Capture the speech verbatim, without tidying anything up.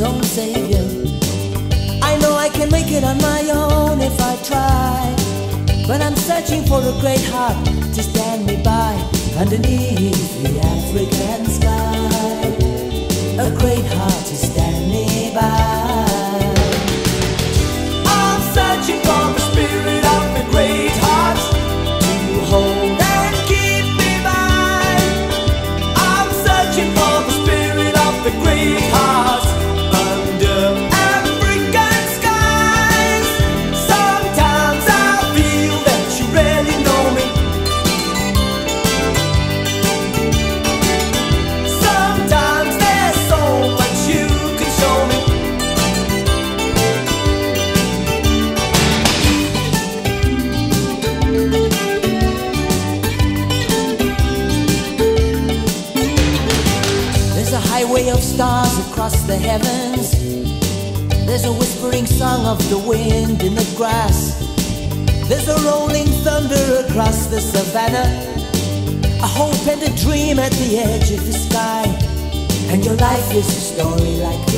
own savior. I know I can make it on my own if I try, but I'm searching for a great heart to stand me by underneath the African sky. A great heart to stand me by. I'm searching for the spirit of the great heart to hold and keep me by. I'm searching for the spirit of the great heart under African skies. Sometimes I feel that you really know me. Sometimes there's so much you can show me. There's a highway of stars across the heavens. There's a whispering song of the wind in the grass. There's a rolling thunder across the savannah, a hope and a dream at the edge of the sky. And your life is a story like